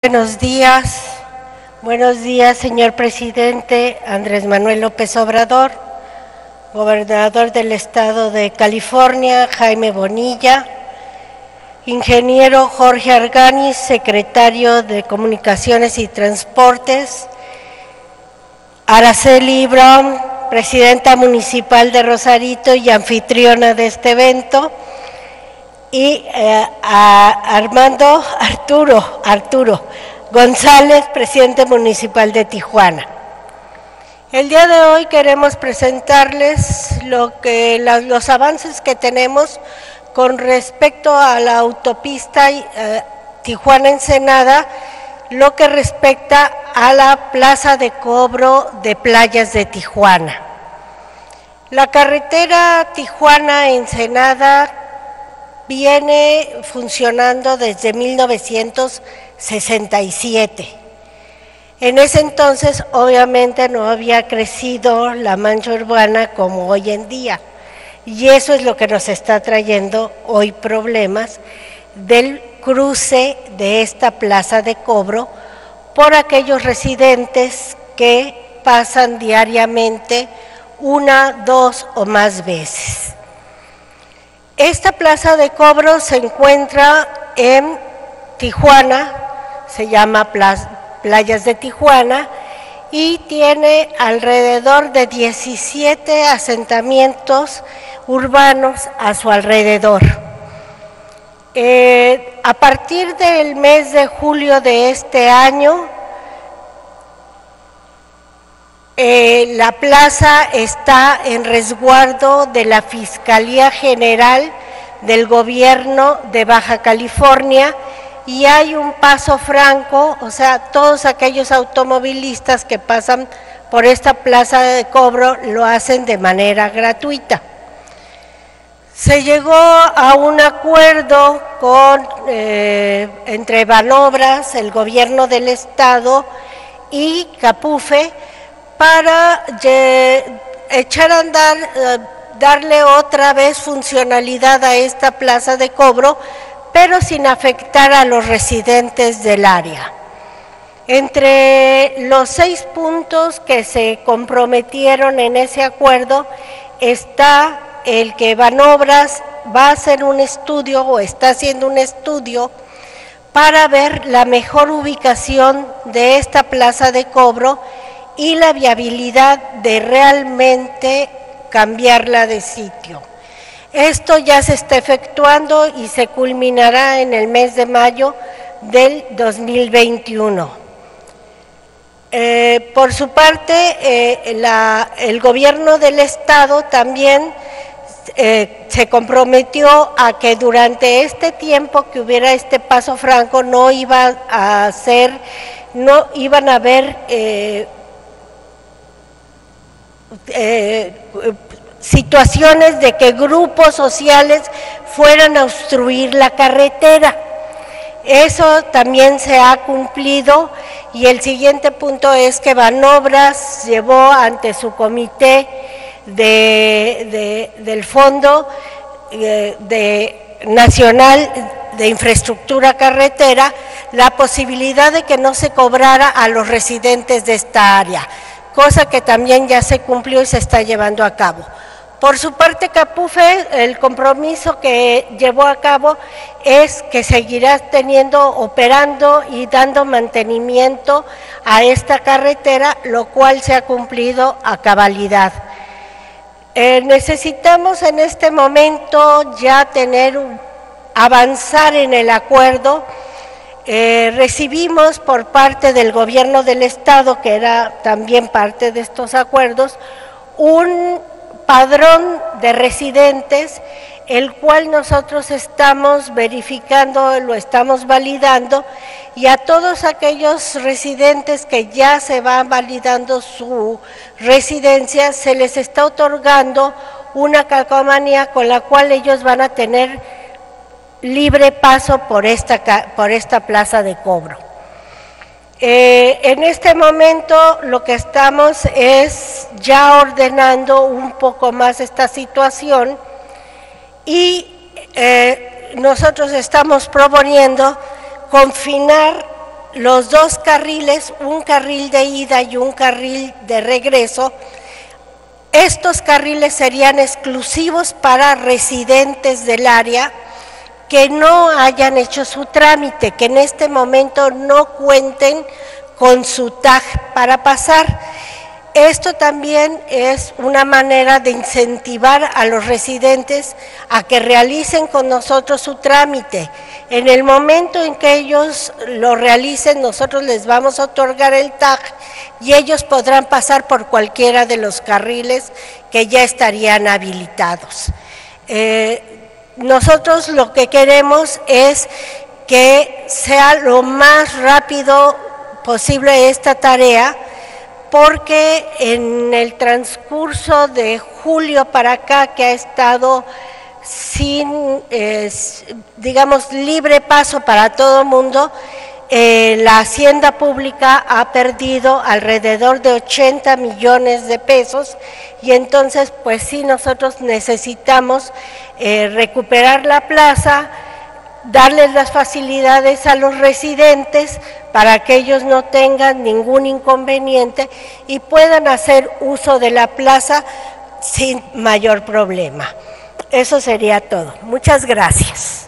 Buenos días, señor presidente Andrés Manuel López Obrador, gobernador del estado de California, Jaime Bonilla, ingeniero Jorge Arganis, secretario de Comunicaciones y Transportes, Araceli Brown, presidenta municipal de Rosarito y anfitriona de este evento, y a Arturo González, presidente municipal de Tijuana. El día de hoy queremos presentarles los avances que tenemos con respecto a la autopista Tijuana-Ensenada, lo que respecta a la plaza de cobro de Playas de Tijuana. La carretera Tijuana-Ensenada viene funcionando desde 1967. En ese entonces, obviamente, no había crecido la mancha urbana como hoy en día, y eso es lo que nos está trayendo hoy problemas del cruce de esta plaza de cobro por aquellos residentes que pasan diariamente una, dos o más veces. Esta plaza de cobro se encuentra en Tijuana, se llama Playas de Tijuana, y tiene alrededor de 17 asentamientos urbanos a su alrededor. A partir del mes de julio de este año, la plaza está en resguardo de la Fiscalía General del Gobierno de Baja California y hay un paso franco, o sea, todos aquellos automovilistas que pasan por esta plaza de cobro lo hacen de manera gratuita. Se llegó a un acuerdo entre Banobras, el Gobierno del Estado y Capufe, para echar a andar, darle otra vez funcionalidad a esta plaza de cobro, pero sin afectar a los residentes del área. Entre los 6 puntos que se comprometieron en ese acuerdo está el que Banobras va a hacer un estudio o está haciendo un estudio para ver la mejor ubicación de esta plaza de cobro y la viabilidad de realmente cambiarla de sitio. Esto ya se está efectuando y se culminará en el mes de mayo del 2021. Por su parte, el gobierno del estado también se comprometió a que durante este tiempo que hubiera este paso franco no iban a haber situaciones de que grupos sociales fueran a obstruir la carretera. Eso también se ha cumplido y el siguiente punto es que Banobras llevó ante su comité del Fondo Nacional de Infraestructura Carretera la posibilidad de que no se cobrara a los residentes de esta área, cosa que también ya se cumplió y se está llevando a cabo. Por su parte, Capufe, el compromiso que llevó a cabo es que seguirá operando y dando mantenimiento a esta carretera, lo cual se ha cumplido a cabalidad. Necesitamos en este momento ya avanzar en el acuerdo. Recibimos por parte del gobierno del estado, que era también parte de estos acuerdos, un padrón de residentes, el cual nosotros estamos verificando, lo estamos validando, y a todos aquellos residentes que ya se van validando su residencia, se les está otorgando una calcomanía con la cual ellos van a tener libre paso por esta plaza de cobro. En este momento lo que estamos es ya ordenando un poco más esta situación y nosotros estamos proponiendo confinar los dos carriles, un carril de ida y un carril de regreso. Estos carriles serían exclusivos para residentes del área que no hayan hecho su trámite, que en este momento no cuenten con su TAG para pasar. Esto también es una manera de incentivar a los residentes a que realicen con nosotros su trámite. En el momento en que ellos lo realicen, nosotros les vamos a otorgar el TAG y ellos podrán pasar por cualquiera de los carriles que ya estarían habilitados. Nosotros lo que queremos es que sea lo más rápido posible esta tarea, porque en el transcurso de julio para acá, que ha estado sin, digamos, libre paso para todo el mundo, la hacienda pública ha perdido alrededor de 80 millones de pesos y entonces pues sí, nosotros necesitamos recuperar la plaza, darles las facilidades a los residentes para que ellos no tengan ningún inconveniente y puedan hacer uso de la plaza sin mayor problema. Eso sería todo. Muchas gracias.